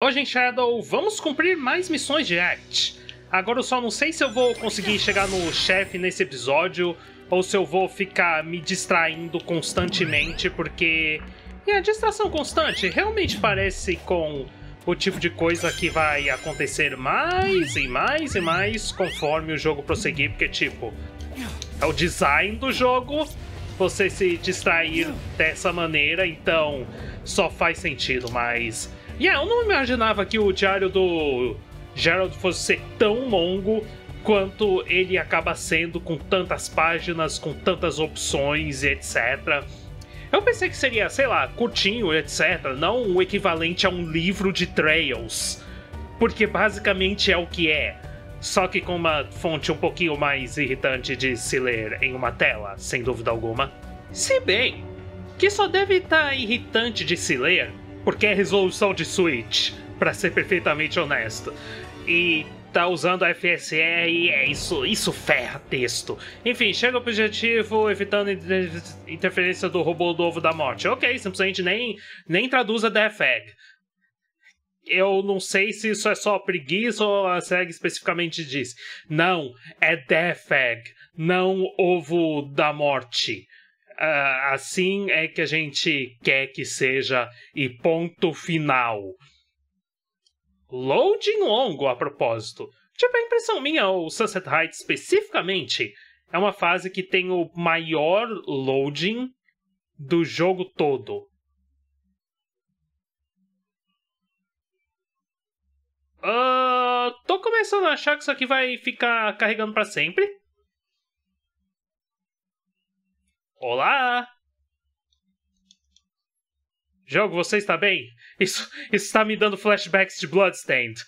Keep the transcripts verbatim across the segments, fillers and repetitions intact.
Hoje em Shadow, vamos cumprir mais missões de Act. Agora eu só não sei se eu vou conseguir chegar no chefe nesse episódio ou se eu vou ficar me distraindo constantemente, porque e a distração constante realmente parece com o tipo de coisa que vai acontecer mais e mais e mais conforme o jogo prosseguir, porque tipo, é o design do jogo você se distrair dessa maneira, então só faz sentido, mas yeah, eu não imaginava que o diário do Gerald fosse ser tão longo quanto ele acaba sendo, com tantas páginas, com tantas opções e etcétera. Eu pensei que seria, sei lá, curtinho, etcétera, não o equivalente a um livro de Trails, porque basicamente é o que é, só que com uma fonte um pouquinho mais irritante de se ler em uma tela, sem dúvida alguma. Se bem que só deve estar irritante de se ler porque é resolução de Switch, pra ser perfeitamente honesto. E tá usando a F S R e é isso, isso ferra texto. Enfim, chega ao objetivo evitando interferência do robô do Ovo da Morte. Ok, simplesmente nem, nem traduz a Death Egg. Eu não sei se isso é só preguiça ou a S E G especificamente diz. Não, é Death Egg, não Ovo da Morte. Uh, assim é que a gente quer que seja e ponto final. Loading longo, a propósito. Tipo, a impressão minha, o Sunset Heights especificamente, é uma fase que tem o maior loading do jogo todo. Uh, tô começando a achar que isso aqui vai ficar carregando pra sempre. Olá! Jogo, você está bem? Isso, isso está me dando flashbacks de Bloodstained.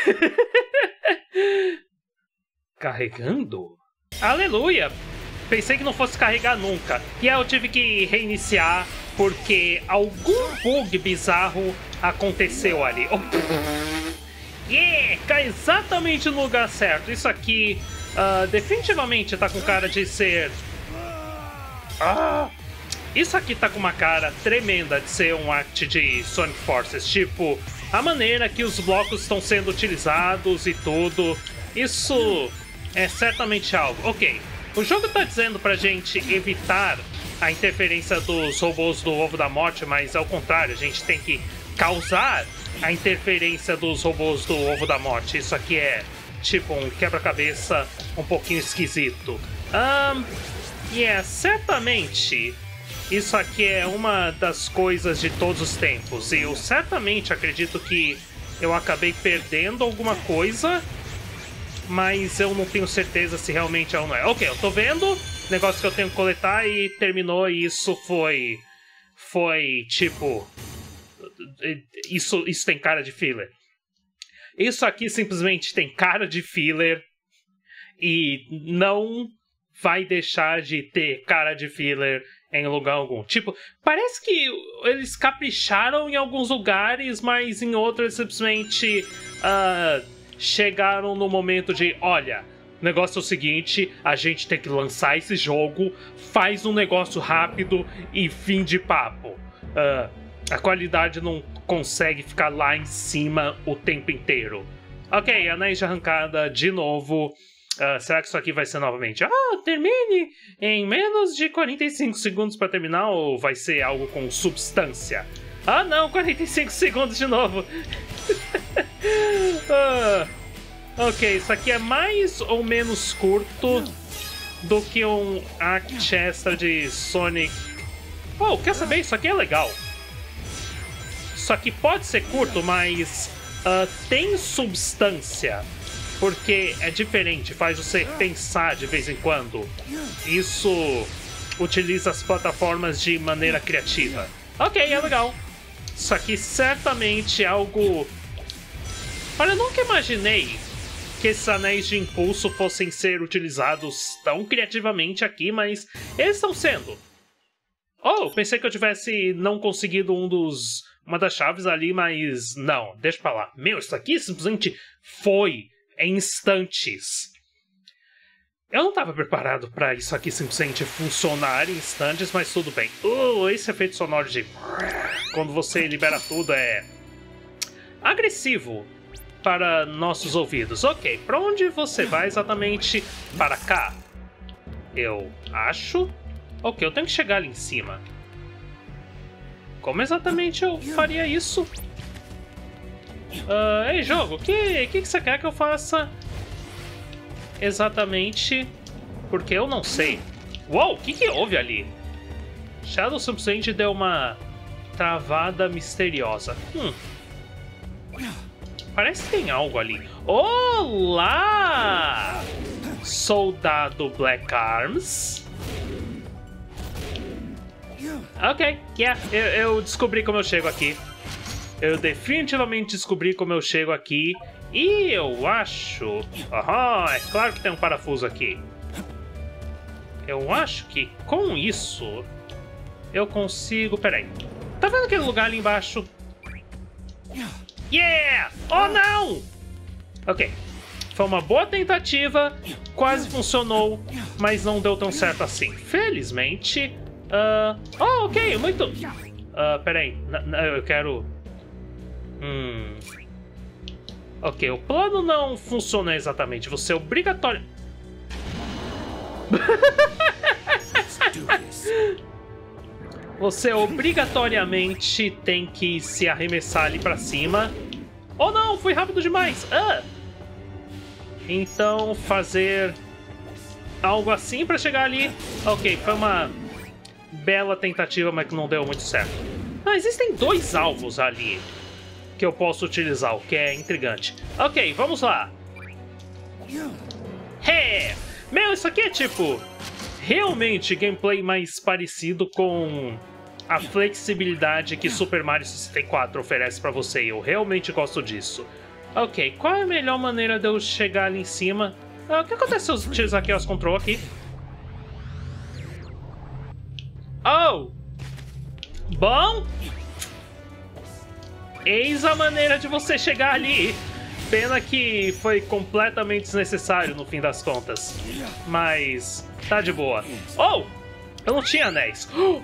Carregando? Aleluia! Pensei que não fosse carregar nunca. E aí eu tive que reiniciar porque algum bug bizarro aconteceu ali. Oh. Yeah! Cai exatamente no lugar certo. Isso aqui uh, definitivamente tá com cara de ser... Ah, isso aqui tá com uma cara tremenda de ser um act de Sonic Forces. Tipo, a maneira que os blocos estão sendo utilizados e tudo. Isso é certamente algo. Ok, o jogo tá dizendo pra gente evitar a interferência dos robôs do Ovo da Morte, mas ao contrário, a gente tem que causar a interferência dos robôs do Ovo da Morte. Isso aqui é tipo um quebra-cabeça um pouquinho esquisito. Ahn... Um... E yeah, certamente isso aqui é uma das coisas de todos os tempos. E eu certamente acredito que eu acabei perdendo alguma coisa, mas eu não tenho certeza se realmente é ou não é. Ok, eu tô vendo negócio que eu tenho que coletar e terminou, e isso foi... Foi tipo... Isso, isso tem cara de filler. Isso aqui simplesmente tem cara de filler e não... vai deixar de ter cara de filler em lugar algum. Tipo, parece que eles capricharam em alguns lugares, mas em outros simplesmente uh, chegaram no momento de, olha, o negócio é o seguinte, a gente tem que lançar esse jogo, faz um negócio rápido e fim de papo. Uh, a qualidade não consegue ficar lá em cima o tempo inteiro. Ok, Anéis de Arrancada de novo. Uh, será que isso aqui vai ser novamente? Ah, termine em menos de quarenta e cinco segundos para terminar, ou vai ser algo com substância? Ah não, quarenta e cinco segundos de novo. uh, ok, isso aqui é mais ou menos curto do que um act extra de Sonic. Oh, quer saber? Isso aqui é legal. Isso aqui pode ser curto, mas uh, tem substância. Porque é diferente, faz você pensar de vez em quando. Isso utiliza as plataformas de maneira criativa. Ok, é legal. Isso aqui certamente é algo... Olha, eu nunca imaginei que esses anéis de impulso fossem ser utilizados tão criativamente aqui, mas eles estão sendo. Oh, pensei que eu tivesse não conseguido um dos... uma das chaves ali, mas não, deixa pra lá. Meu, isso aqui simplesmente foi... em instantes. Eu não estava preparado para isso aqui simplesmente funcionar em instantes, mas tudo bem. Uh, esse efeito sonoro de... quando você libera tudo é... agressivo para nossos ouvidos. Ok, para onde você vai exatamente? Para cá? Eu acho. Ok, eu tenho que chegar ali em cima. Como exatamente eu faria isso? Uh, ei, jogo, o que, que, que você quer que eu faça? Exatamente. Porque eu não sei. Uou, o que, que houve ali? Shadow simplesmente deu uma travada misteriosa. Hum. Parece que tem algo ali. Olá! Soldado Black Arms. Ok, yeah, eu, eu descobri como eu chego aqui. Eu definitivamente descobri como eu chego aqui. E eu acho... Aham, é claro que tem um parafuso aqui. Eu acho que com isso eu consigo... Peraí. Tá vendo aquele lugar ali embaixo? Yeah! Oh, não! Ok. Foi uma boa tentativa. Quase funcionou. Mas não deu tão certo assim. Felizmente... Uh... Oh, ok. Muito... Uh, peraí. Eu quero... Hum... Ok, o plano não funciona exatamente. Você é obrigatório... Você obrigatoriamente tem que se arremessar ali pra cima. Oh não, fui rápido demais. Ah! Então fazer algo assim pra chegar ali. Ok, foi uma bela tentativa, mas que não deu muito certo. Ah, existem dois alvos ali que eu posso utilizar, o que é intrigante. Ok, vamos lá. Hey! Meu, isso aqui é tipo... realmente gameplay mais parecido com a flexibilidade que Super Mario sessenta e quatro oferece pra você. Eu realmente gosto disso. Ok, qual é a melhor maneira de eu chegar ali em cima? Ah, o que acontece se eu utilizar aqui os control aqui? Oh! Bom! Eis a maneira de você chegar ali. Pena que foi completamente desnecessário no fim das contas. Mas tá de boa. Oh! Eu não tinha anéis. Oh!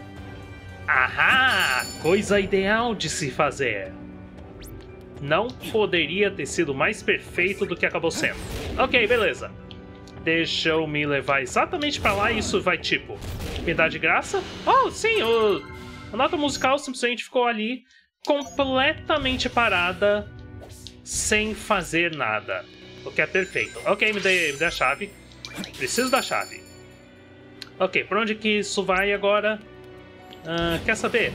Ahá! Coisa ideal de se fazer. Não poderia ter sido mais perfeito do que acabou sendo. Ok, beleza. Deixa eu me levar exatamente pra lá e isso vai, tipo, me dar de graça? Oh, sim, o... a nota musical simplesmente ficou ali completamente parada, sem fazer nada. O que é perfeito. Ok, me dê, me dê a chave. Preciso da chave. Ok, por onde que isso vai agora? Uh, quer saber?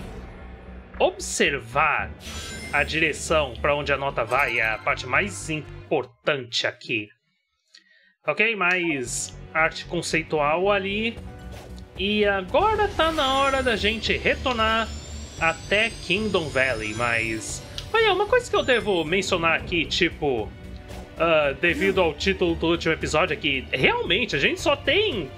Observar a direção para onde a nota vai é a parte mais importante aqui. Ok, mais arte conceitual ali. E agora tá na hora da gente retornar até Kingdom Valley, mas... olha, uma coisa que eu devo mencionar aqui, tipo... Uh, devido ao título do último episódio aqui, realmente a gente só tem...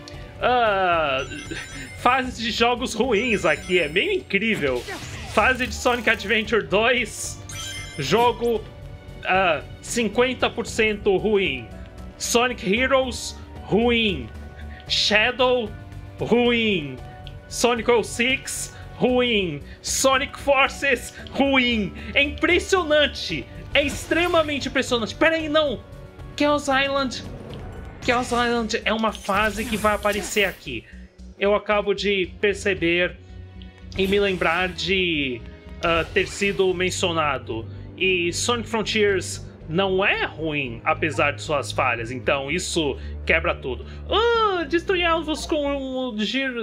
Uh, fases de jogos ruins aqui, é meio incrível. Fase de Sonic Adventure dois, jogo uh, cinquenta por cento ruim. Sonic Heroes, ruim. Shadow, ruim. Sonic oh seis, ruim. Sonic Forces, ruim. É impressionante. É extremamente impressionante. Pera aí, não. Chaos Island. Chaos Island é uma fase que vai aparecer aqui. Eu acabo de perceber e me lembrar de uh, ter sido mencionado. E Sonic Frontiers não é ruim, apesar de suas falhas. Então isso quebra tudo. Uh, destruir alvos com o giro...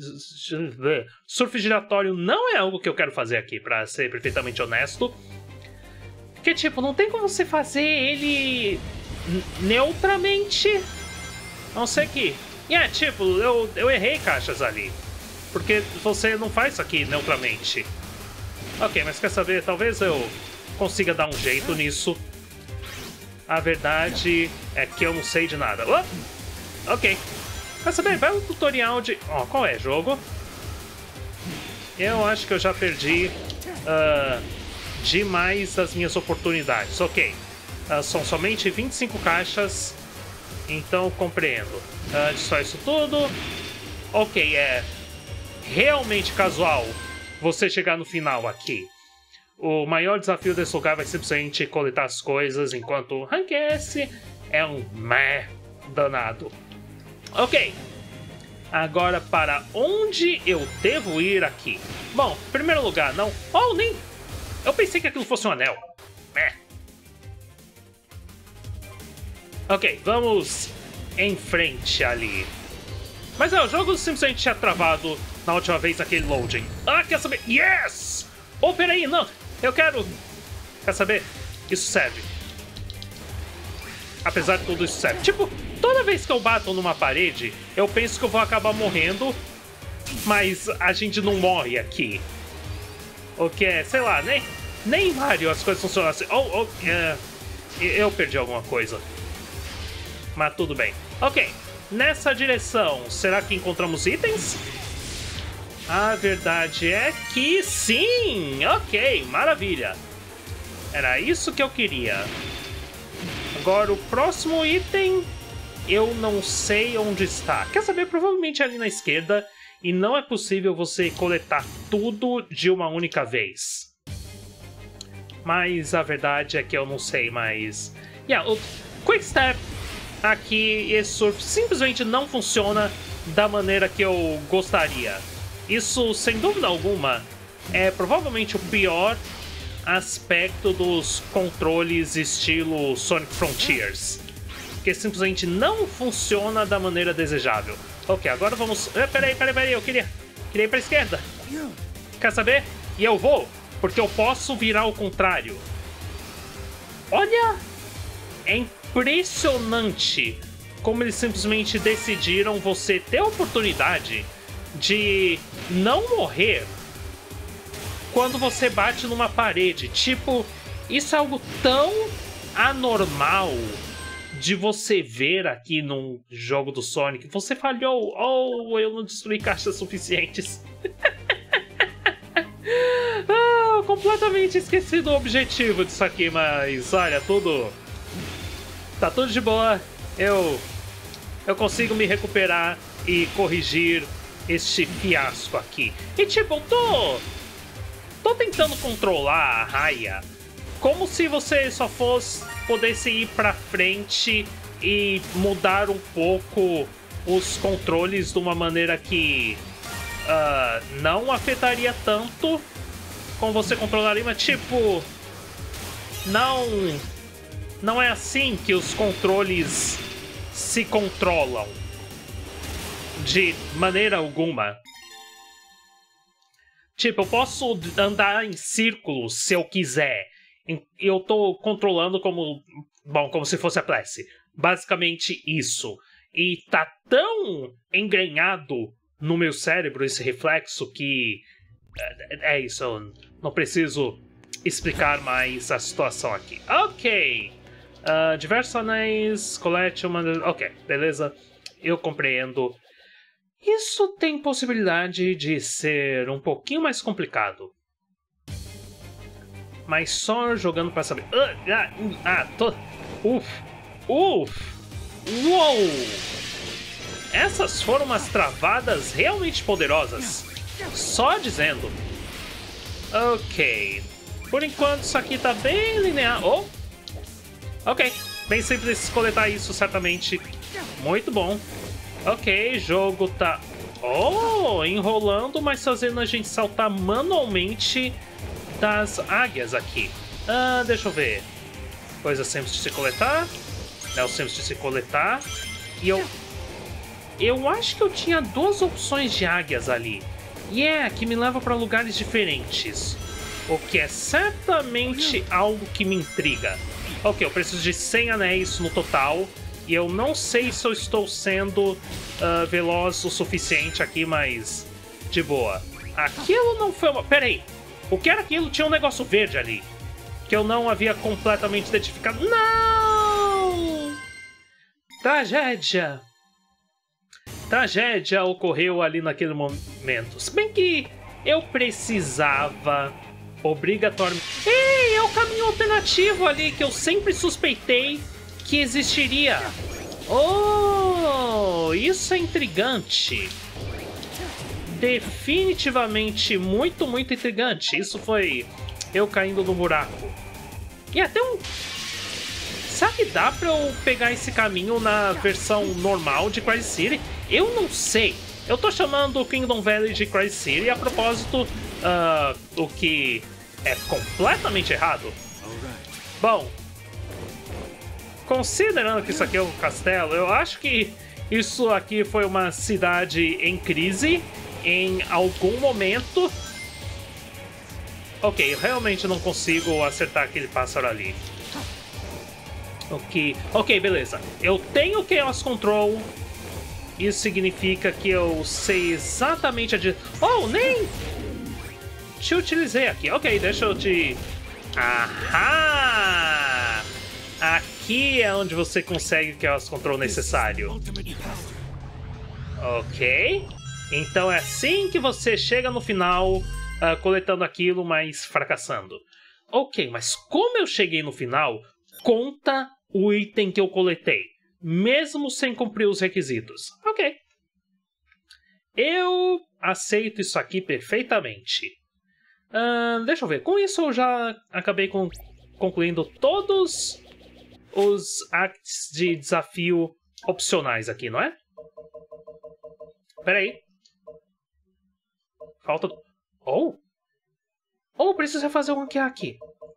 surf giratório não é algo que eu quero fazer aqui, pra ser perfeitamente honesto. Porque, tipo, não tem como você fazer ele neutramente. A não ser que... E yeah, tipo, eu, eu errei caixas ali. Porque você não faz isso aqui neutramente. Ok, mas quer saber? Talvez eu consiga dar um jeito nisso. A verdade é que eu não sei de nada. Oh! Ok. Quer saber? Vai um tutorial de... Ó, oh, qual é, jogo? Eu acho que eu já perdi uh, demais as minhas oportunidades. Ok. Uh, são somente vinte e cinco caixas. Então, compreendo. Uh, só isso tudo. Ok, é realmente casual você chegar no final aqui. O maior desafio desse lugar vai simplesmente coletar as coisas, enquanto o Rank S é um meh danado. Ok. Agora, para onde eu devo ir aqui? Bom, em primeiro lugar, não... Oh, nem... Eu pensei que aquilo fosse um anel. Meh. Ok, vamos em frente ali. Mas é, o jogo simplesmente tinha travado na última vez naquele loading. Ah, quer saber? Yes! Oh, peraí, não. Eu quero... Quer saber? Isso serve. Apesar de tudo, isso serve. Tipo, toda vez que eu bato numa parede, eu penso que eu vou acabar morrendo, mas a gente não morre aqui. O que é, sei lá, nem, nem em Mario as coisas funcionam assim. Oh, oh, é, eu perdi alguma coisa. Mas tudo bem. Ok, nessa direção, será que encontramos itens? A verdade é que sim! Ok, maravilha. Era isso que eu queria. Agora, o próximo item, eu não sei onde está. Quer saber? Provavelmente ali na esquerda. E não é possível você coletar tudo de uma única vez. Mas a verdade é que eu não sei, mas... Yeah, o Quick Step aqui, esse surf, simplesmente não funciona da maneira que eu gostaria. Isso, sem dúvida alguma, é provavelmente o pior aspecto dos controles estilo Sonic Frontiers, que simplesmente não funciona da maneira desejável. Ok, agora vamos... Eh, peraí, peraí, peraí, eu queria, queria ir pra esquerda. Quer saber? E eu vou, porque eu posso virar ao contrário. Olha! É impressionante como eles simplesmente decidiram você ter a oportunidade de não morrer quando você bate numa parede. Tipo, isso é algo tão anormal de você ver aqui num jogo do Sonic. Você falhou. Oh, eu não destruí caixas suficientes. Ah, eu completamente esqueci do objetivo disso aqui, mas olha, tudo... Tá tudo de boa. Eu... Eu consigo me recuperar e corrigir este fiasco aqui. E tipo, eu tô... Tô tentando controlar a raia como se você só fosse... Pudesse ir pra frente e mudar um pouco os controles de uma maneira que... Uh, não afetaria tanto como você controlaria, mas tipo... Não... Não é assim que os controles se controlam. De maneira alguma. Tipo, eu posso andar em círculos se eu quiser. Eu tô controlando como... Bom, como se fosse a Plessie. Basicamente isso. E tá tão engrenhado no meu cérebro esse reflexo que... É, é isso, eu não preciso explicar mais a situação aqui. Ok. Uh, diversos anéis, colete uma... Ok, beleza. Eu compreendo. Isso tem possibilidade de ser um pouquinho mais complicado. Mas só jogando pra saber... Ah, ah, ah tô... Uf, uf, uou! Essas foram umas travadas realmente poderosas. Só dizendo. Ok. Por enquanto isso aqui tá bem linear. Oh! Ok. Bem simples coletar isso, certamente. Muito bom. Ok, jogo tá... Oh! Enrolando, mas fazendo a gente saltar manualmente das águias aqui. Ah, deixa eu ver. Coisa simples de se coletar. É o simples de se coletar. E eu... Eu acho que eu tinha duas opções de águias ali. E é, que me leva para lugares diferentes. O que é certamente algo que me intriga. Ok, eu preciso de cem anéis no total. E eu não sei se eu estou sendo uh, veloz o suficiente aqui, mas... De boa. Aquilo não foi uma... Pera aí. O que era aquilo? Tinha um negócio verde ali. Que eu não havia completamente identificado. Não! Tragédia. Tragédia ocorreu ali naquele momento. Se bem que eu precisava obrigatoriamente... Ei, é o caminho alternativo ali que eu sempre suspeitei que existiria. Oh, isso é intrigante. Definitivamente muito, muito intrigante. Isso foi eu caindo no buraco. E até um... Será que dá pra eu pegar esse caminho na versão normal de Cry City? Eu não sei. Eu tô chamando o Kingdom Valley de Cry City, a propósito, uh, o que é completamente errado. Bom, considerando que isso aqui é um castelo, eu acho que isso aqui foi uma cidade em crise em algum momento. Ok, eu realmente não consigo acertar aquele pássaro ali. Ok, ok, beleza. Eu tenho Chaos Control. Isso significa que eu sei exatamente a de... Oh, nem te utilizei aqui. Ok, deixa eu te... Ahá! Aqui é onde você consegue o Chaos Control necessário. Ok. Então é assim que você chega no final, uh, coletando aquilo, mas fracassando. Ok, mas como eu cheguei no final, conta o item que eu coletei, mesmo sem cumprir os requisitos. Ok. Eu aceito isso aqui perfeitamente. Uh, deixa eu ver. Com isso eu já acabei com, concluindo todos os acts de desafio opcionais aqui, não é? Pera aí. Falta... Oh! Oh, preciso refazer o ranquear aqui.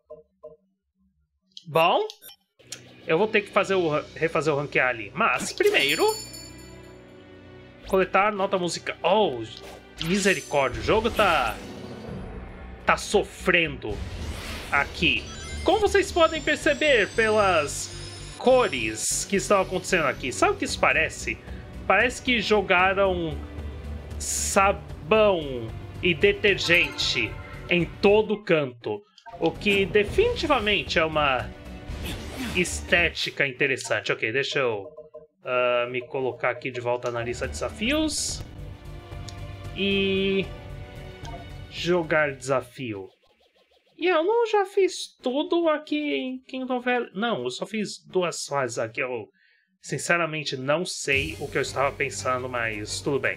Bom... Eu vou ter que fazer o, refazer o ranquear ali. Mas, primeiro... Coletar nota musical. Oh, misericórdia. O jogo tá... Tá sofrendo aqui. Como vocês podem perceber pelas cores que estão acontecendo aqui. Sabe o que isso parece? Parece que jogaram sabão e detergente em todo canto. O que definitivamente é uma... estética interessante. Ok, deixa eu uh, me colocar aqui de volta na lista de desafios. E... jogar desafio. E eu não já fiz tudo aqui em Kingdom Valley. Não, eu só fiz duas fases aqui. Eu sinceramente não sei o que eu estava pensando, mas tudo bem.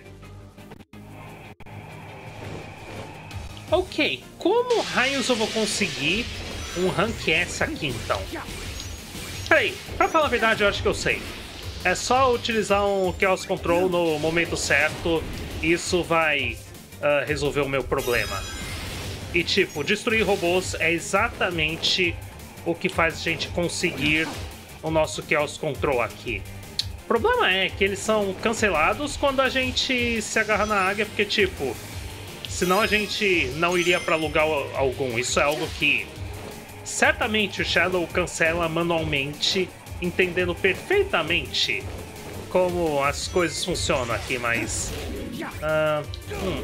Ok, como raios eu vou conseguir um Rank S aqui então? Peraí, pra falar a verdade eu acho que eu sei. É só utilizar um Chaos Control no momento certo. Isso vai uh, resolver o meu problema. E tipo, destruir robôs é exatamente o que faz a gente conseguir o nosso Chaos Control aqui. O problema é que eles são cancelados quando a gente se agarra na águia, porque tipo... senão a gente não iria pra lugar algum. Isso é algo que... certamente o Shadow cancela manualmente, entendendo perfeitamente como as coisas funcionam aqui, mas... Uh, hum.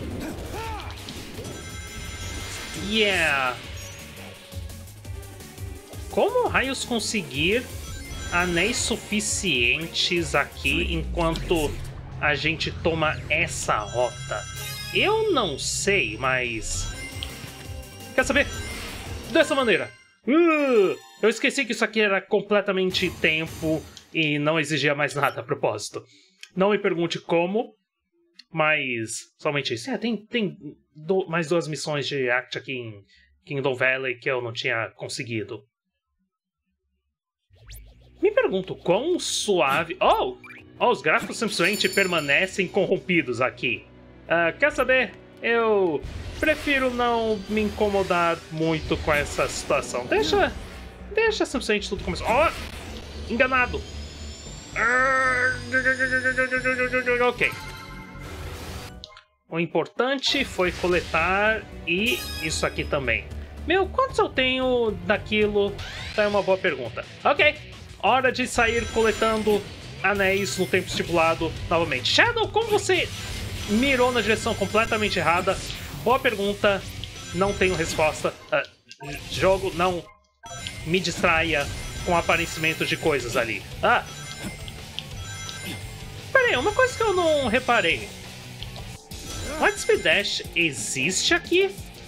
Yeah! Como raios conseguir anéis suficientes aqui enquanto a gente toma essa rota? Eu não sei, mas... quer saber? Dessa maneira! Uh, eu esqueci que isso aqui era completamente tempo e não exigia mais nada a propósito. Não me pergunte como, mas somente isso. É, tem, tem do, mais duas missões de Act aqui em Kingdom Valley que eu não tinha conseguido. Me pergunto quão suave... Oh! Oh, os gráficos simplesmente permanecem corrompidos aqui. Uh, quer saber? Eu prefiro não me incomodar muito com essa situação. Deixa... Deixa simplesmente tudo começar. Oh! Enganado! Ok. O importante foi coletar e isso aqui também. Meu, quantos eu tenho daquilo? Tá, é uma boa pergunta. Ok. Hora de sair coletando anéis no tempo estipulado novamente. Shadow, como você... mirou na direção completamente errada? Boa pergunta, não tenho resposta. Uh, jogo, não me distraia com aparecimento de coisas ali. Ah! Pera aí, uma coisa que eu não reparei. Lightspeed Dash existe aqui?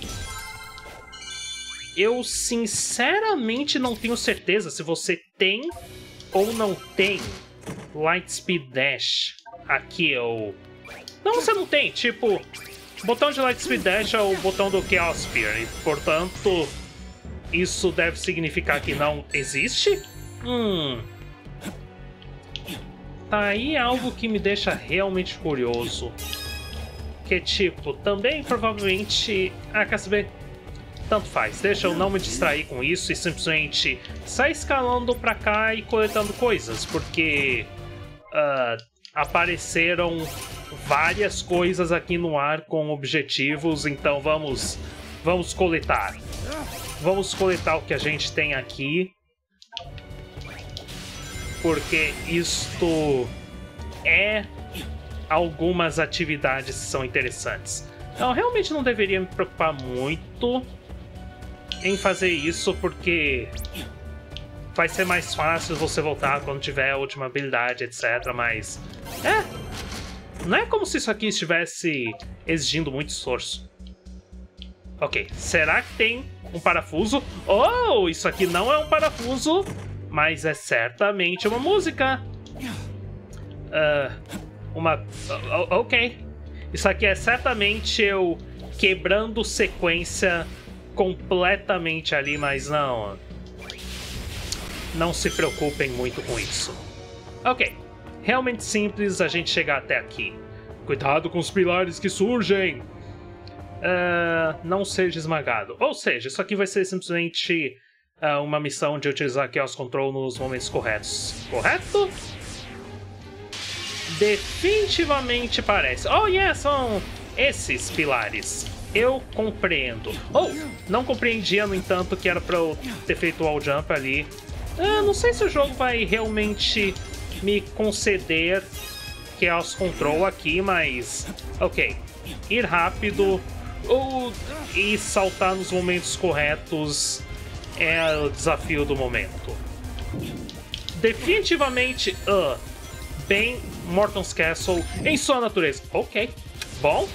Eu sinceramente não tenho certeza se você tem ou não tem Lightspeed Dash aqui, ou... Não, você não tem. Tipo, o botão de Lightspeed Dash é o botão do Chaos Spear. E, portanto, isso deve significar que não existe? Hum... Tá aí algo que me deixa realmente curioso. Que tipo, também provavelmente... Ah, quer saber? Tanto faz, deixa eu não me distrair com isso e simplesmente sair escalando pra cá e coletando coisas, porque uh, apareceram várias coisas aqui no ar com objetivos, então vamos, vamos coletar. Vamos coletar o que a gente tem aqui, porque isto é algumas atividades que são interessantes. Eu realmente não deveria me preocupar muito em fazer isso, porque vai ser mais fácil você voltar quando tiver a última habilidade, etcétera. Mas, é, não é como se isso aqui estivesse exigindo muito esforço. Ok, será que tem um parafuso? Oh, isso aqui não é um parafuso, mas é certamente uma música. Uh, uma... Uh, ok. Isso aqui é certamente eu quebrando sequência completamente ali, mas não... Não se preocupem muito com isso. Ok. Realmente simples a gente chegar até aqui. Cuidado com os pilares que surgem! Uh, não seja esmagado. Ou seja, isso aqui vai ser simplesmente uh, uma missão de utilizar Chaos Control nos momentos corretos. Correto? Definitivamente parece. Oh, yeah, são esses pilares. Eu compreendo. Oh, não compreendia, no entanto, que era pra eu ter feito o wall jump ali. Ah, não sei se o jogo vai realmente me conceder Chaos Control aqui, mas... Ok. Ir rápido ou e saltar nos momentos corretos é o desafio do momento. Definitivamente, uh, bem Morton's Castle em sua natureza. Ok. Bom.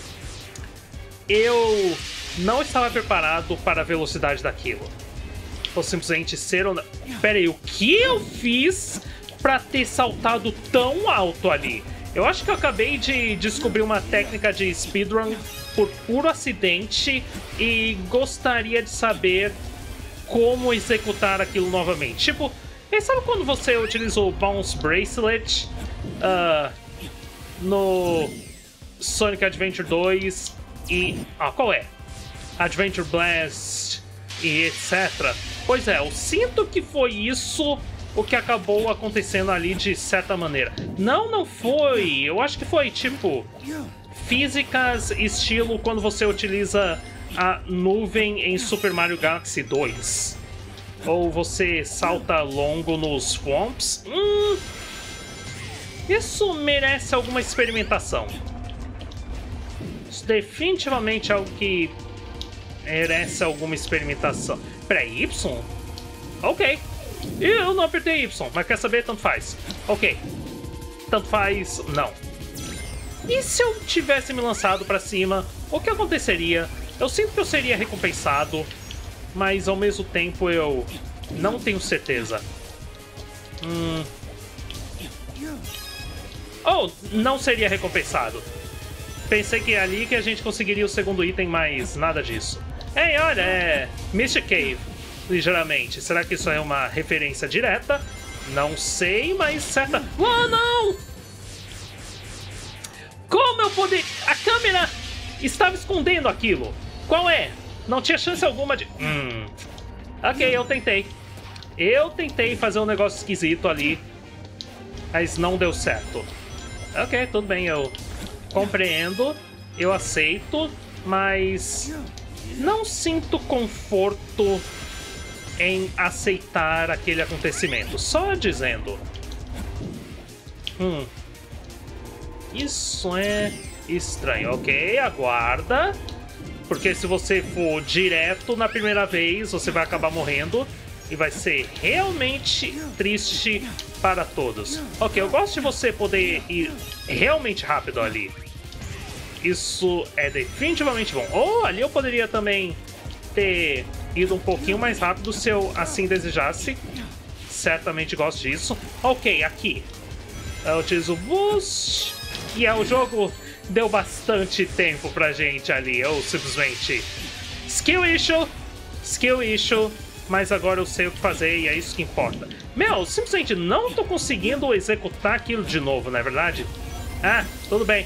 Eu não estava preparado para a velocidade daquilo. Ou simplesmente ser ou não... Pera aí, o que eu fiz para ter saltado tão alto ali? Eu acho que eu acabei de descobrir uma técnica de speedrun por puro acidente e gostaria de saber como executar aquilo novamente. Tipo, sabe quando você utilizou o Bounce Bracelet uh, no Sonic Adventure dois e... Ah, qual é? Adventure Blast e etcétera. Pois é, eu sinto que foi isso o que acabou acontecendo ali de certa maneira. Não, não foi. Eu acho que foi, tipo, físicas estilo quando você utiliza a nuvem em Super Mario Galaxy dois. Ou você salta longo nos swamps. Hum, isso merece alguma experimentação. Isso definitivamente é algo que merece alguma experimentação. Peraí, Y? Ok. Eu não apertei Y, mas quer saber? Tanto faz. Ok. Tanto faz, não. E se eu tivesse me lançado pra cima, o que aconteceria? Eu sinto que eu seria recompensado, mas ao mesmo tempo eu não tenho certeza. Hum... Oh, não seria recompensado. Pensei que é ali que a gente conseguiria o segundo item, mas nada disso. Ei, olha, é Mystic Cave, ligeiramente. Será que isso é uma referência direta? Não sei, mas certa... Oh, não! Como eu poder... A câmera estava escondendo aquilo. Qual é? Não tinha chance alguma de... Hum... Ok, eu tentei. Eu tentei fazer um negócio esquisito ali, mas não deu certo. Ok, tudo bem, eu compreendo, eu aceito, mas não sinto conforto em aceitar aquele acontecimento. Só dizendo. Hum. Isso é estranho. Ok, aguarda. Porque se você for direto na primeira vez, você vai acabar morrendo. E vai ser realmente triste para todos. Ok, eu gosto de você poder ir realmente rápido ali. Isso é definitivamente bom. Oh, ali eu poderia também ter ido um pouquinho mais rápido se eu assim desejasse. Certamente gosto disso. Ok, aqui. Eu utilizo o boost. E é, o jogo deu bastante tempo pra gente ali. Eu simplesmente... Skill issue. Skill issue, mas agora eu sei o que fazer e é isso que importa. Meu, simplesmente não tô conseguindo executar aquilo de novo, não é verdade? Ah, tudo bem.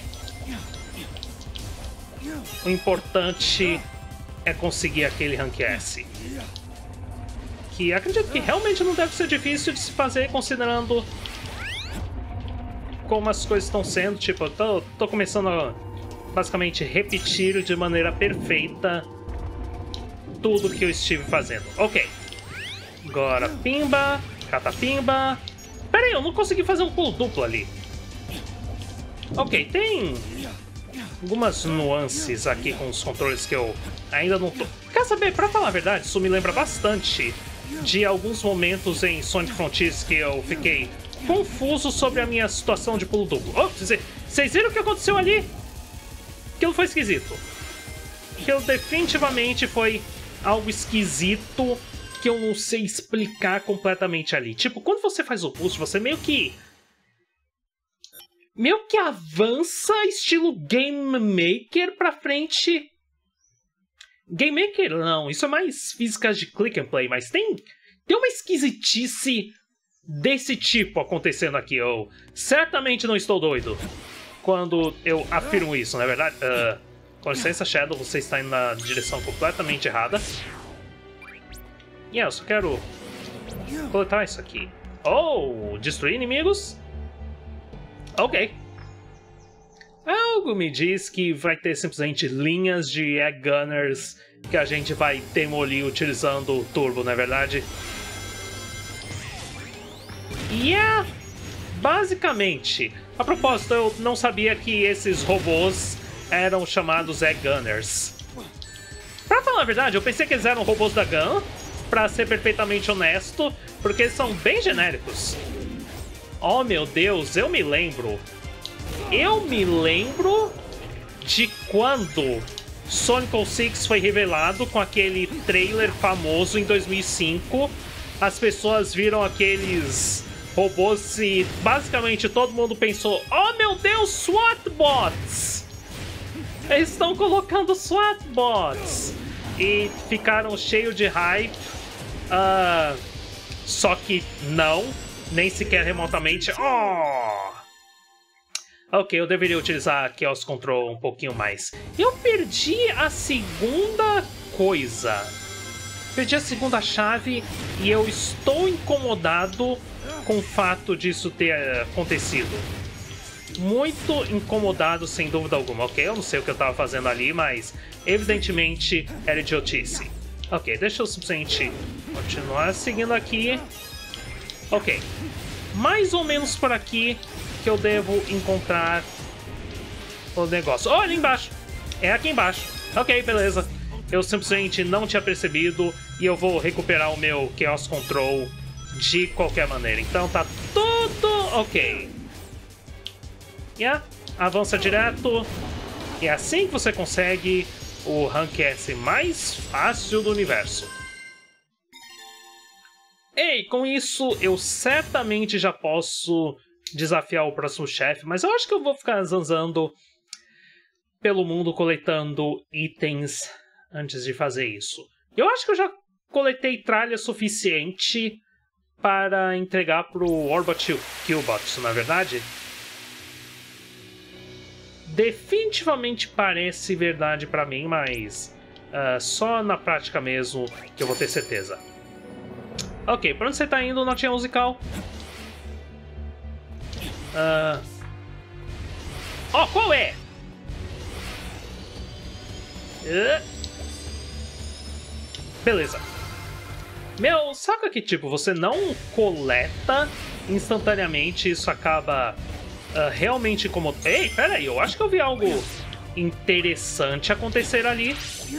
O importante é conseguir aquele Rank S. Que acredito que realmente não deve ser difícil de se fazer, considerando como as coisas estão sendo. Tipo, eu tô, tô começando a basicamente repetir de maneira perfeita tudo que eu estive fazendo. Ok. Agora pimba, catapimba. Pera aí, eu não consegui fazer um pulo duplo ali. Ok, tem algumas nuances aqui com os controles que eu ainda não tô... Quer saber, pra falar a verdade, isso me lembra bastante de alguns momentos em Sonic Frontiers que eu fiquei confuso sobre a minha situação de pulo duplo. Oh, vocês viram o que aconteceu ali? Aquilo foi esquisito. Aquilo definitivamente foi algo esquisito que eu não sei explicar completamente ali. Tipo, quando você faz o boost, você meio que... meio que avança estilo Game Maker pra frente. Game Maker não, isso é mais físicas de click and play, mas tem, tem uma esquisitice desse tipo acontecendo aqui. Eu certamente não estou doido quando eu afirmo isso, não é verdade? Uh, com licença, Shadow, você está indo na direção completamente errada. E yeah, eu só quero coletar isso aqui. Oh, destruir inimigos? Ok. Algo me diz que vai ter simplesmente linhas de Egg Gunners que a gente vai demolir utilizando o turbo, não é verdade? E é basicamente... A propósito, eu não sabia que esses robôs eram chamados Egg Gunners. Pra falar a verdade, eu pensei que eles eram robôs da Gun, pra ser perfeitamente honesto, porque eles são bem genéricos. Oh meu Deus, eu me lembro... Eu me lembro de quando Sonic seis foi revelado com aquele trailer famoso em dois mil e cinco. As pessoas viram aqueles robôs e basicamente todo mundo pensou: oh meu Deus, SWAT bots! Eles estão colocando SWAT bots! E ficaram cheios de hype. Uh, só que não, nem sequer remotamente. Oh! Ok, eu deveria utilizar Chaos Control um pouquinho mais. Eu perdi a segunda coisa. Perdi a segunda chave e eu estou incomodado com o fato disso ter acontecido. Muito incomodado, sem dúvida alguma. Ok, eu não sei o que eu estava fazendo ali, mas evidentemente era idiotice. Ok, deixa eu simplesmente continuar seguindo aqui. Ok, mais ou menos por aqui que eu devo encontrar o negócio. Oh, ali embaixo! É aqui embaixo. Ok, beleza. Eu simplesmente não tinha percebido e eu vou recuperar o meu Chaos Control de qualquer maneira. Então tá tudo ok. Yeah, avança direto. E é assim que você consegue o Rank S mais fácil do universo. E com isso eu certamente já posso desafiar o próximo chefe, mas eu acho que eu vou ficar zanzando pelo mundo coletando itens antes de fazer isso. Eu acho que eu já coletei tralha suficiente para entregar pro Orbot Killbot, na é verdade? Definitivamente parece verdade pra mim, mas uh, só na prática mesmo que eu vou ter certeza. Ok, pra onde você tá indo, notinha musical? Uh... Oh, qual é? Uh... Beleza. Meu, saca que tipo, você não coleta instantaneamente, isso acaba uh, realmente incomodando. Ei, pera aí, eu acho que eu vi algo interessante acontecer ali.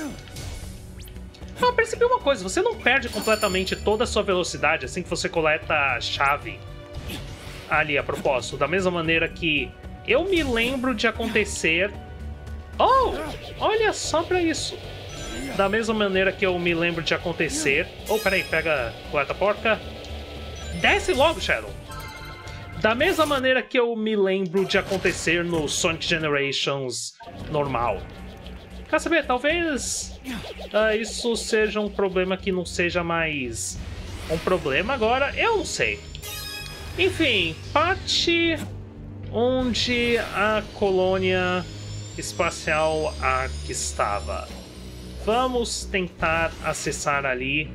Eu percebi uma coisa, você não perde completamente toda a sua velocidade assim que você coleta a chave. Ali, a propósito, da mesma maneira que eu me lembro de acontecer... Oh, olha só pra isso. Da mesma maneira que eu me lembro de acontecer... Oh, peraí, pega coleta porca. Desce logo, Shadow. Da mesma maneira que eu me lembro de acontecer no Sonic Generations normal. quer saber? Talvez uh, isso seja um problema que não seja mais um problema agora. Eu não sei. Enfim, parte onde a colônia espacial aqui estava. Vamos tentar acessar ali.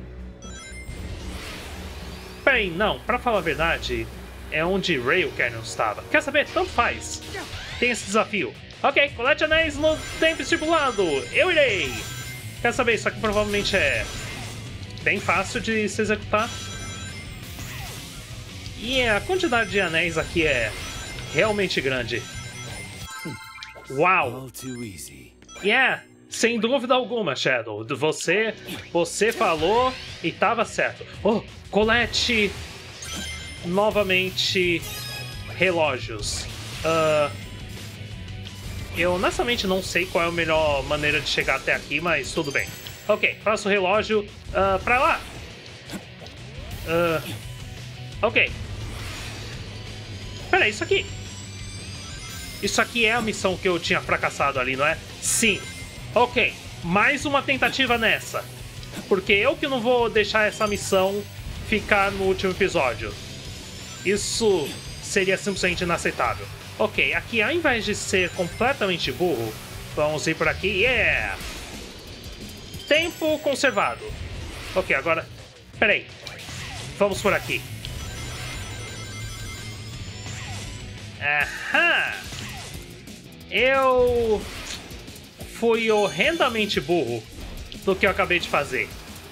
Peraí, não, pra falar a verdade, é onde Rail Canyon estava. Quer saber? Tanto faz. Tem esse desafio. Ok, colete anéis no tempo estipulado. Eu irei. Quer saber? Isso aqui provavelmente é bem fácil de se executar. E a quantidade de anéis aqui é realmente grande. Uau! Yeah, sem dúvida alguma, Shadow. Você, você falou e tava certo. Oh, colete novamente relógios. Uh, eu honestamente não sei qual é a melhor maneira de chegar até aqui, mas tudo bem. Ok, faço o relógio uh, pra lá. Uh, ok. Peraí, isso aqui... Isso aqui é a missão que eu tinha fracassado ali, não é? Sim. Ok, mais uma tentativa nessa. Porque eu que não vou deixar essa missão ficar no último episódio. Isso seria simplesmente inaceitável. Ok, aqui ao invés de ser completamente burro, vamos ir por aqui. Yeah! Tempo conservado. Ok, agora... Peraí. Vamos por aqui. Aham! Eu fui horrendamente burro do que eu acabei de fazer.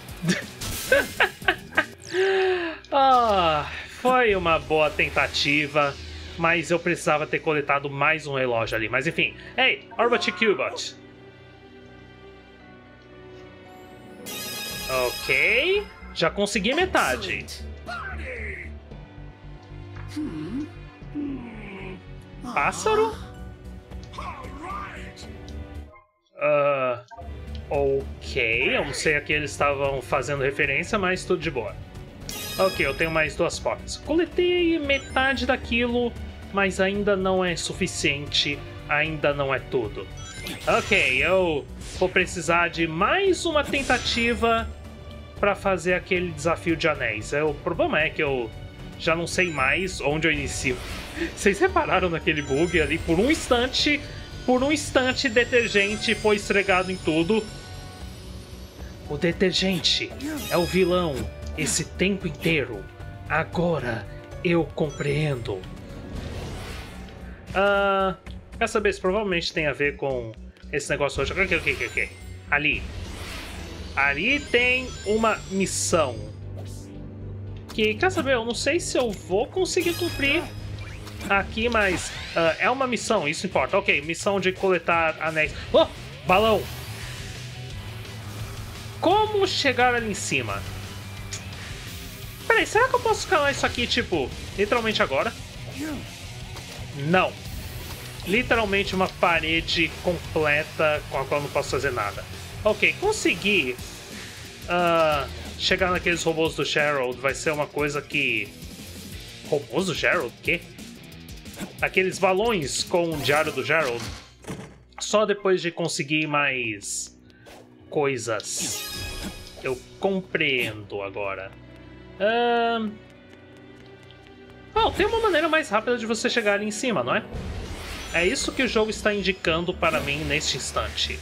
Ah, foi uma boa tentativa, mas eu precisava ter coletado mais um relógio ali. Mas enfim, hey, Orbot Cubot. Ok, já consegui metade. Pássaro? Uh, ok, eu não sei a que eles estavam fazendo referência, mas tudo de boa. Ok, eu tenho mais duas portas. Coletei metade daquilo, mas ainda não é suficiente, ainda não é tudo. Ok, eu vou precisar de mais uma tentativa para fazer aquele desafio de anéis. O problema é que eu já não sei mais onde eu inicio. Vocês repararam naquele bug ali? Por um instante, por um instante, detergente foi esfregado em tudo. O detergente é o vilão esse tempo inteiro. Agora eu compreendo. Ah, quer saber? Isso provavelmente tem a ver com esse negócio hoje. Ok, ok, ok, ok. Ali. Ali tem uma missão. Que, quer saber? Eu não sei se eu vou conseguir cumprir aqui, mas uh, é uma missão, isso importa. Ok, missão de coletar anéis. Oh, balão! Como chegar ali em cima? Peraí, será que eu posso escalar isso aqui, tipo, literalmente agora? Não. Literalmente uma parede completa com a qual eu não posso fazer nada. Ok, conseguir uh, chegar naqueles robôs do Gerald vai ser uma coisa que... Robôs do Gerald? O quê? Aqueles balões com o diário do Gerald. Só depois de conseguir mais coisas. Eu compreendo agora. Um... Oh, tem uma maneira mais rápida de você chegar ali em cima, não é? É isso que o jogo está indicando para mim neste instante.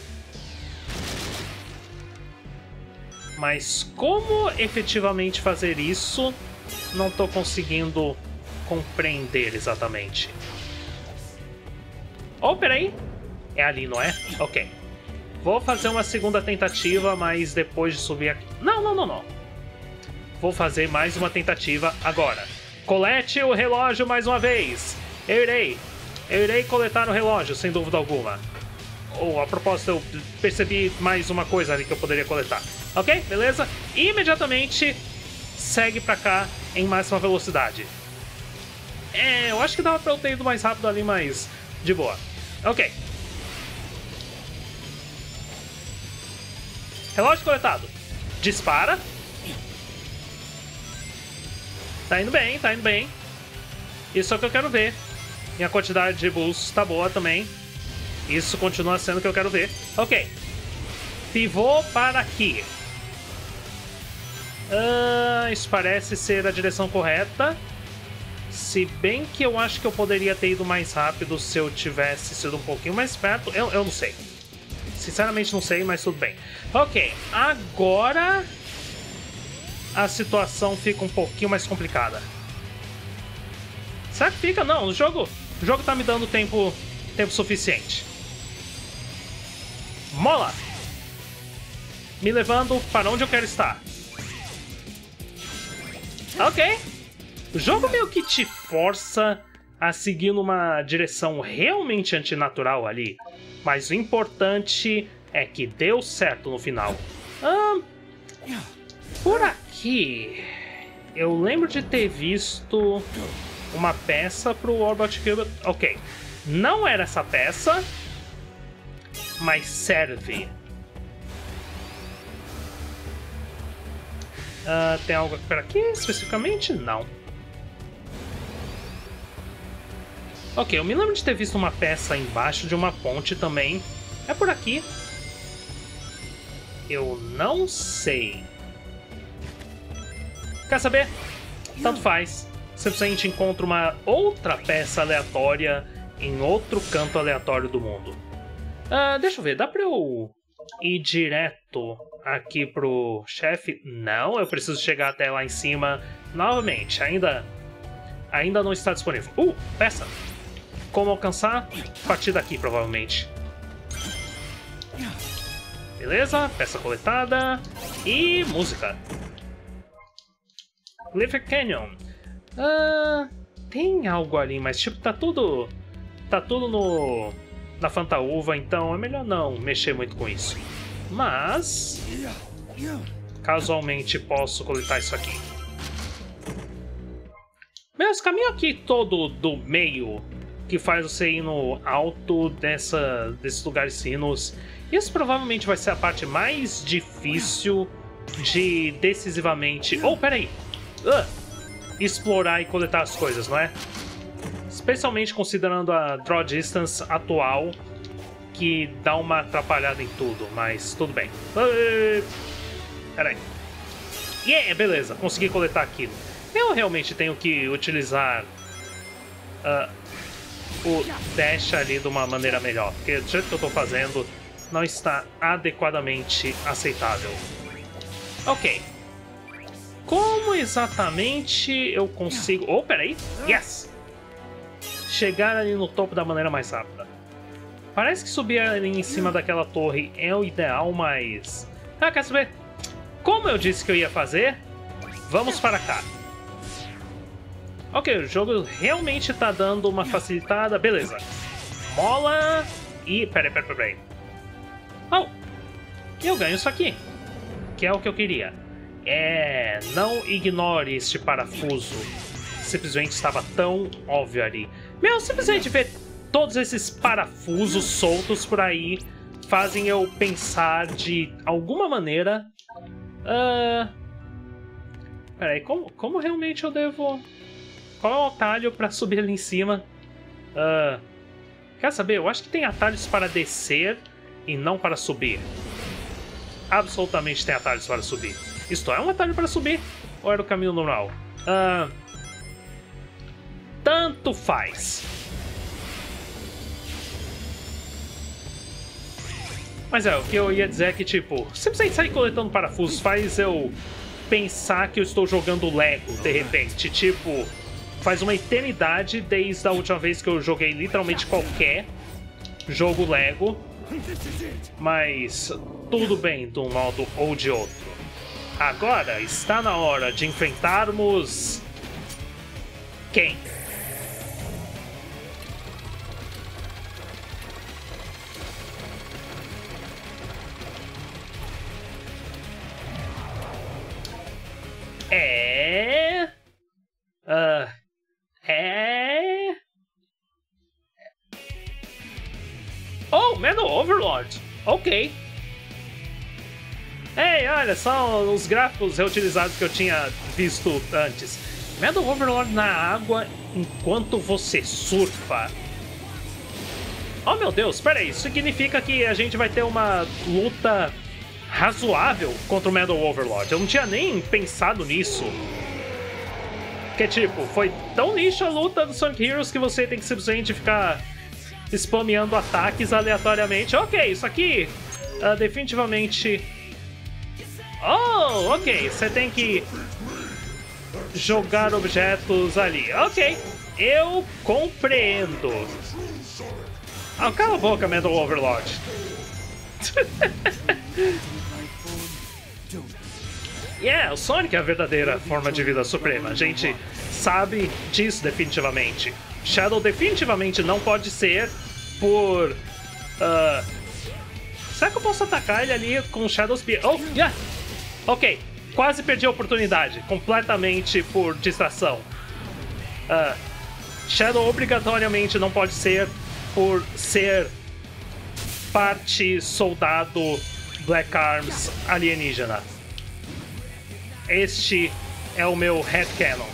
Mas como efetivamente fazer isso, não estou conseguindo compreender exatamente. Oh, peraí. É ali, não é? Ok. Vou fazer uma segunda tentativa, mas depois de subir aqui... Não, não, não, não. Vou fazer mais uma tentativa agora. Colete o relógio mais uma vez. Eu irei. Eu irei coletar o relógio, sem dúvida alguma. Oh, a propósito, eu percebi mais uma coisa ali que eu poderia coletar. Ok, beleza? E imediatamente segue pra cá em máxima velocidade. É, eu acho que dava pra eu ter ido mais rápido ali, mas de boa. Ok. Relógio coletado. Dispara. Tá indo bem, tá indo bem. Isso é o que eu quero ver. E a quantidade de boosts tá boa também. Isso continua sendo o que eu quero ver. Ok. Pivô para aqui. Uh, isso parece ser a direção correta. Se bem que eu acho que eu poderia ter ido mais rápido se eu tivesse sido um pouquinho mais perto. Eu, eu não sei. Sinceramente não sei, mas tudo bem. Ok, agora a situação fica um pouquinho mais complicada. Será que fica? Não, o jogo, o jogo tá me dando tempo, tempo suficiente. Mola! Me levando para onde eu quero estar. Ok. O jogo meio que te força a seguir numa direção realmente antinatural ali. Mas o importante é que deu certo no final. Ah, por aqui, eu lembro de ter visto uma peça pro Orbot Cube. Ok, não era essa peça, mas serve. Ah, tem algo por aqui especificamente? Não. Ok, eu me lembro de ter visto uma peça embaixo de uma ponte também. É por aqui? Eu não sei. Quer saber? Tanto faz. Simplesmente encontra uma outra peça aleatória em outro canto aleatório do mundo. Ah, deixa eu ver, dá pra eu ir direto aqui pro chefe? Não, eu preciso chegar até lá em cima novamente. Ainda, ainda não está disponível. Uh, peça! Como alcançar? A partir daqui, provavelmente. Beleza, peça coletada. E música. Glyphic Canyon. Ah, tem algo ali, mas tipo, tá tudo... Tá tudo no... na Fantaúva, então é melhor não mexer muito com isso. Mas... casualmente posso coletar isso aqui. Meu, esse caminho aqui todo do meio... que faz você ir no alto dessa, desses lugares sinos. Isso provavelmente vai ser a parte mais difícil de decisivamente... Oh, peraí! Uh, explorar e coletar as coisas, não é? Especialmente considerando a draw distance atual, que dá uma atrapalhada em tudo, mas tudo bem. Uh, peraí. Yeah, beleza, consegui coletar aquilo. Eu realmente tenho que utilizar... Uh, o dash ali de uma maneira melhor, porque do jeito que eu tô fazendo não está adequadamente aceitável. Ok. Como exatamente eu consigo... Oh, peraí. Yes! Chegar ali no topo da maneira mais rápida. Parece que subir ali em cima daquela torre é o ideal, mas... Ah, quer saber? Como eu disse que eu ia fazer, vamos para cá. Ok, o jogo realmente tá dando uma facilitada. Beleza. Mola e... Peraí, peraí, peraí. Oh! Eu ganho isso aqui. Que é o que eu queria. É... Não ignore este parafuso. Simplesmente estava tão óbvio ali. Meu, simplesmente ver todos esses parafusos soltos por aí fazem eu pensar de alguma maneira... Uh... Peraí, como, como realmente eu devo... Qual é o atalho para subir ali em cima? Uh, quer saber? Eu acho que tem atalhos para descer e não para subir. Absolutamente tem atalhos para subir. Isto é um atalho para subir? Ou era o caminho normal? Uh, tanto faz. Mas é, o que eu ia dizer é que, tipo, simplesmente sair coletando parafusos faz eu pensar que eu estou jogando Lego, de repente. Tipo... Faz uma eternidade desde a última vez que eu joguei literalmente qualquer jogo Lego. Mas tudo bem de um modo ou de outro. Agora está na hora de enfrentarmos... Quem? É... Uh... É... Oh, Metal Overlord! Ok. Ei, olha só os gráficos reutilizados que eu tinha visto antes. Metal Overlord na água enquanto você surfa. Oh meu Deus, espera aí, isso significa que a gente vai ter uma luta razoável contra o Metal Overlord. Eu não tinha nem pensado nisso. Que tipo, foi tão lixo a luta do Sonic Heroes que você tem que simplesmente ficar spameando ataques aleatoriamente. Ok, isso aqui uh, definitivamente... Oh, ok, você tem que jogar objetos ali. Ok, eu compreendo. Ah, cala a boca, Metal Overlord. Yeah, o Sonic é a verdadeira forma de vida suprema. A gente sabe disso definitivamente. Shadow definitivamente não pode ser por... Uh... Será que eu posso atacar ele ali com o Shadow Spear? Oh, yeah! Ok, quase perdi a oportunidade. Completamente por distração. Uh... Shadow obrigatoriamente não pode ser por ser parte soldado Black Arms alienígena. Este é o meu headcanon.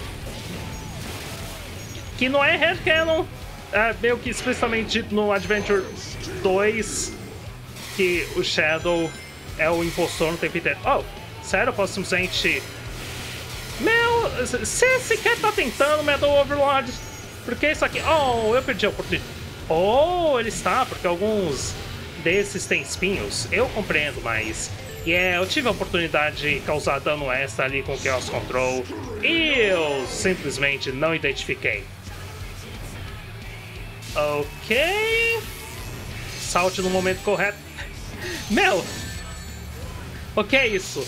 Que não é headcanon, é meio que explicitamente dito no Adventure dois que o Shadow é o impostor no tempo inteiro. Oh, sério? Eu posso simplesmente... Meu, você sequer tá tentando, Metal Overlord? Porque isso aqui... Oh, eu perdi a oportunidade. Oh, ele está, porque alguns desses têm espinhos. Eu compreendo, mas... Yeah, eu tive a oportunidade de causar dano extra ali com o Chaos Control e eu simplesmente não identifiquei. Ok... Salte no momento correto. Meu! O que é isso?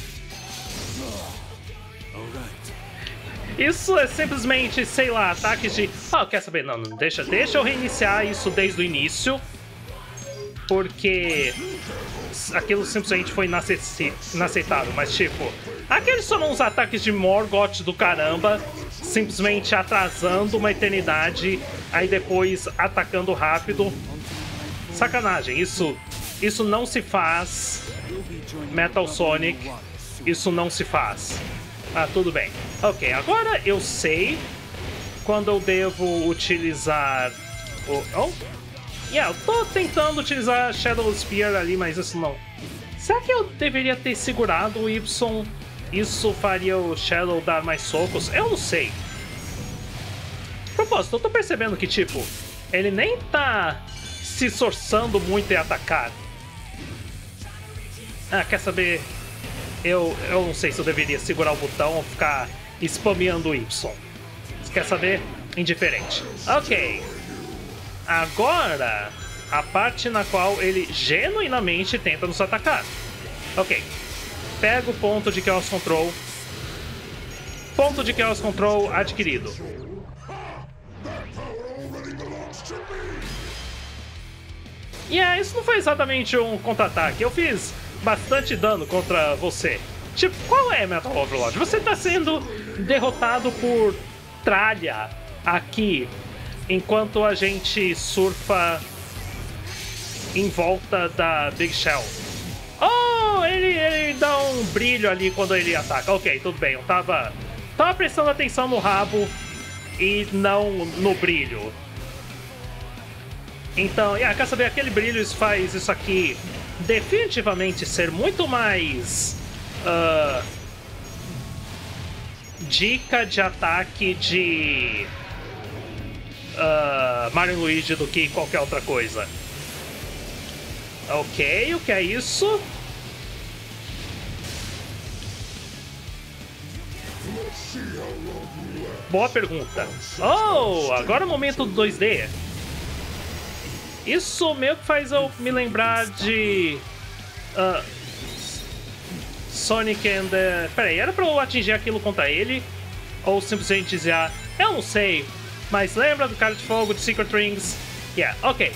Isso é simplesmente, sei lá, ataques de... Ah, quer saber? Não, não, deixa, deixa eu reiniciar isso desde o início. Porque... aquilo simplesmente foi inaceitável, mas tipo... Aqueles foram uns ataques de Morgoth do caramba, simplesmente atrasando uma eternidade, aí depois atacando rápido. Sacanagem, isso, isso não se faz, Metal Sonic, isso não se faz. Ah, tudo bem. Ok, agora eu sei quando eu devo utilizar o... Oh? Yeah, eu tô tentando utilizar Shadow Spear ali, mas isso não... Será que eu deveria ter segurado o Y? Isso faria o Shadow dar mais socos? Eu não sei. Propósito, eu tô percebendo que, tipo, ele nem tá se esforçando muito em atacar. Ah, quer saber? Eu, eu não sei se eu deveria segurar o botão ou ficar spameando o Y. Você quer saber? Indiferente. Ok. Agora, a parte na qual ele genuinamente tenta nos atacar. Ok. Pega o ponto de Chaos Control. Ponto de Chaos Control adquirido. E yeah, isso não foi exatamente um contra-ataque. Eu fiz bastante dano contra você. Tipo, qual é, Metal Overlord? Você tá sendo derrotado por tralha aqui, enquanto a gente surfa em volta da Big Shell. Oh, ele, ele dá um brilho ali quando ele ataca. Ok, tudo bem. Eu tava, tava prestando atenção no rabo e não no brilho. Então, yeah, quer saber? Aquele brilho faz isso aqui definitivamente ser muito mais uh, dica de ataque de uh, Mario e Luigi do que qualquer outra coisa. Ok, o que é isso? Boa pergunta. Oh, agora é o momento do dois D. Isso meio que faz eu me lembrar de uh, Sonic and... Uh, peraí, era pra eu atingir aquilo contra ele? Ou simplesmente dizer, ah, eu não sei, mas lembra do cara de fogo de Secret Rings? Yeah, ok.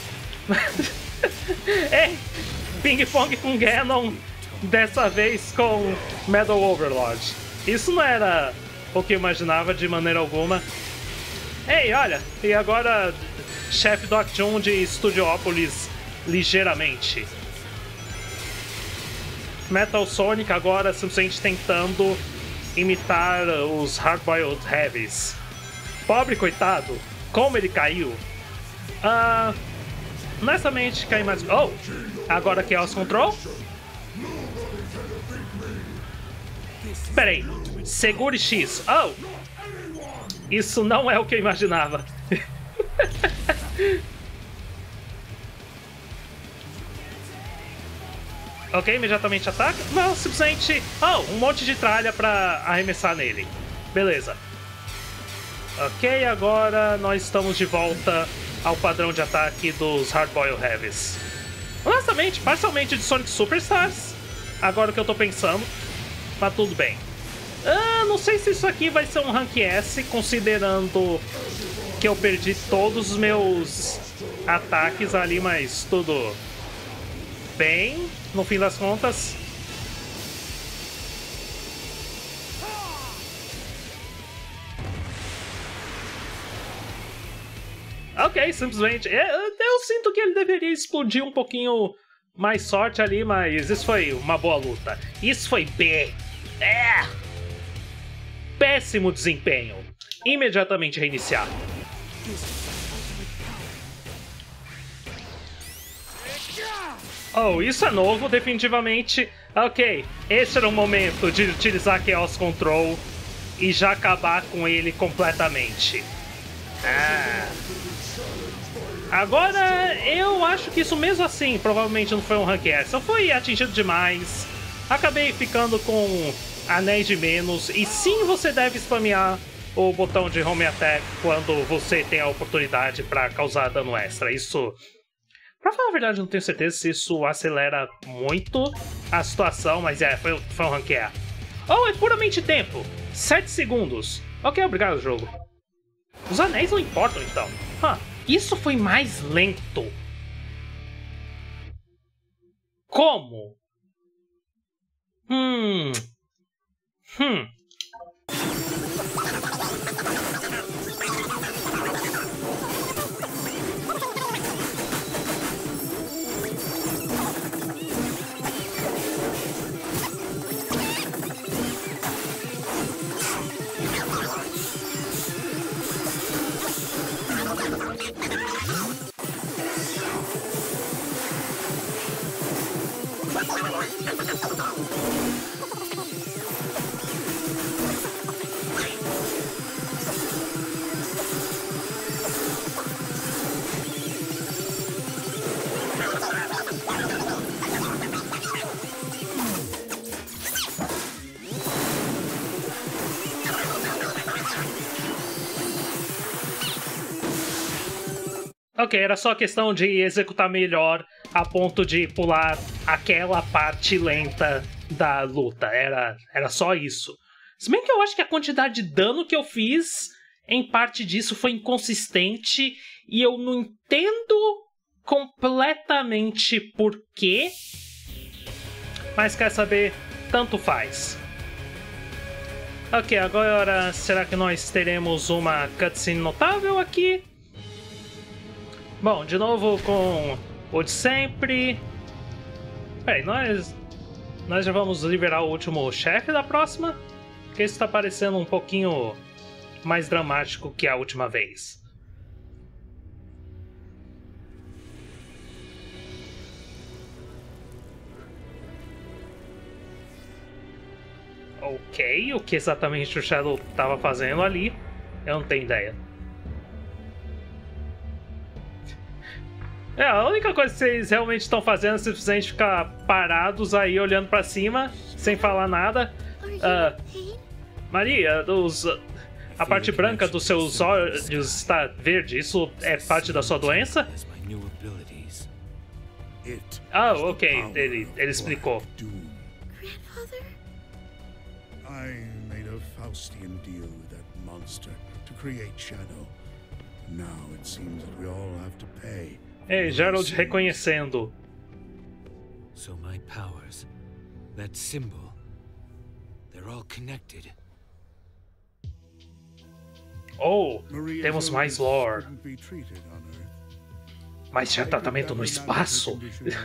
É, ping pong com Ganon, dessa vez com Metal Overlord. Isso não era o que eu imaginava de maneira alguma. Ei, olha, e agora chefe Doc Jun de Studiopolis ligeiramente. Metal Sonic agora simplesmente tentando imitar os Hard-Boiled Heavies. Pobre coitado, como ele caiu. Ah... Uh, honestamente, cai mais... Oh! Agora Chaos Control. Peraí, segure X. Oh! Isso não é o que eu imaginava. Ok, imediatamente ataca. Não, simplesmente... Oh, um monte de tralha pra arremessar nele. Beleza. Ok, agora nós estamos de volta ao padrão de ataque dos Hard-Boiled Heavies. Honestamente, parcialmente de Sonic Superstars. Agora o que eu tô pensando. Mas tudo bem. Ah, não sei se isso aqui vai ser um Rank S, considerando que eu perdi todos os meus ataques ali, mas tudo bem, no fim das contas. Ok, simplesmente. Eu, eu sinto que ele deveria explodir um pouquinho mais sorte ali, mas isso foi uma boa luta. Isso foi B. É. Péssimo desempenho. Imediatamente reiniciar. Oh, isso é novo, definitivamente. Ok, esse era o momento de utilizar Chaos Control e já acabar com ele completamente. Ah. Agora, eu acho que isso mesmo assim provavelmente não foi um Rank S. Eu fui atingido demais, acabei ficando com anéis de menos, e sim, você deve spamear o botão de Home Attack quando você tem a oportunidade para causar dano extra. Isso, pra falar a verdade, eu não tenho certeza se isso acelera muito a situação, mas é, foi, foi um Rank A. Oh, é puramente tempo! sete segundos. Ok, obrigado, jogo. Os anéis não importam, então. Huh, isso foi mais lento. Como? Hum... Hum... Ok, era só questão de executar melhor a ponto de pular aquela parte lenta da luta. Era, era só isso. Se bem que eu acho que a quantidade de dano que eu fiz, em parte disso, foi inconsistente e eu não entendo completamente por quê. Mas quer saber? Tanto faz. Ok, agora será que nós teremos uma cutscene notável aqui? Bom, de novo com o de sempre. Peraí, nós, nós já vamos liberar o último chefe da próxima? Porque isso tá parecendo um pouquinho mais dramático que a última vez. Ok, o que exatamente o Shadow tava fazendo ali, eu não tenho ideia. É, a única coisa que vocês realmente estão fazendo é simplesmente ficar parados aí, olhando pra cima, sem falar nada. Uh, Maria, os, a parte branca dos seus olhos está verde. Isso é parte da sua doença? Ah, ok. Ele, ele explicou. I made a Faustian deal with that monster to create Shadow. Now it seems that we all have to pay. Ei, Gerald reconhecendo. So my powers, that symbol, they're all connected. Oh, temos mais lore. Mas já tratamento no espaço?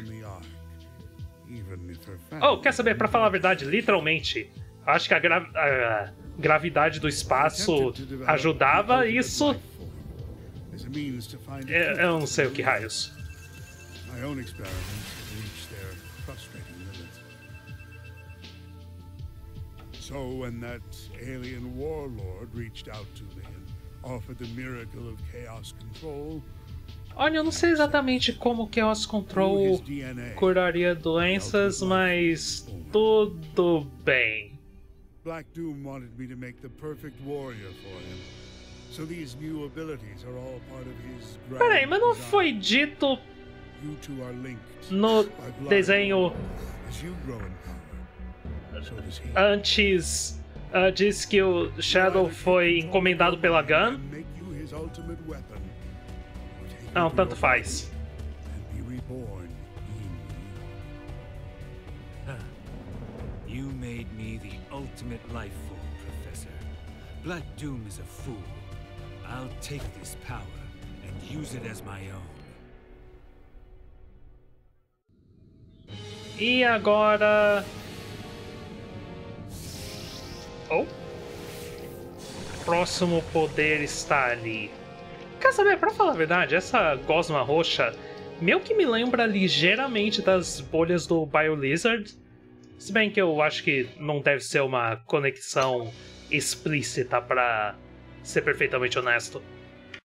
Oh, quer saber, pra falar a verdade, literalmente, acho que a, gra a gravidade do espaço ajudava isso. Eu, eu não sei o que raios. So when that alien warlord reached out to me and offered the miracle of chaos control, olha, eu não sei exatamente como o Chaos Control curaria doenças, mas tudo bem. Black Doom wanted me to make the perfect warrior for him. So these new abilities are all part of his grand Peraí, mas não design. foi dito You two are linked no by blood. desenho As you grow in power, so does he. antes, uh, diz que o Shadow foi encomendado pela Gun? Make you his ultimate weapon, or take him Não, to tanto your faz. body and be reborn in me. Huh. You made me the ultimate life form, Professor. Black Doom is a fool. I'll take this power and use it as my own. E agora... Oh. Próximo poder está ali. Quer saber, pra falar a verdade, essa gosma roxa meio que me lembra ligeiramente das bolhas do BioLizard. Se bem que eu acho que não deve ser uma conexão explícita, pra ser perfeitamente honesto.